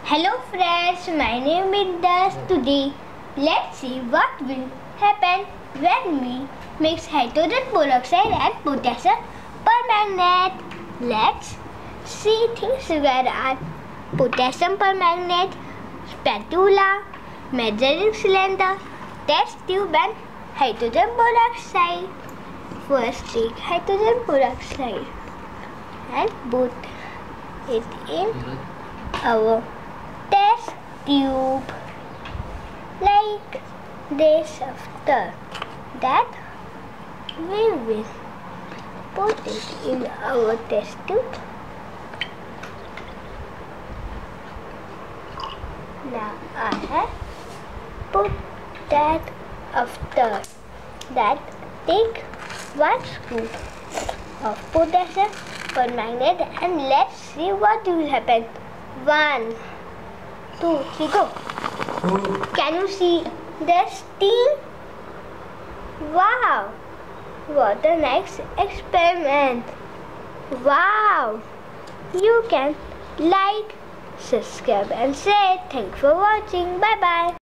Hello friends, my name is Das. Today, let's see what will happen when we mix hydrogen peroxide and potassium permanganate. Let's see things where are potassium permanganate, spatula, measuring cylinder, test tube and hydrogen peroxide. First take hydrogen peroxide and put it in our test tube like this. After that we will put it in our test tube. Now I have put that. After that take 1 scoop of potassium permanganate and let's see what will happen. 1, 2, 3, go. Can you see the steam? Wow! What a nice experiment! Wow! You can like, subscribe and share. Thanks for watching. Bye bye.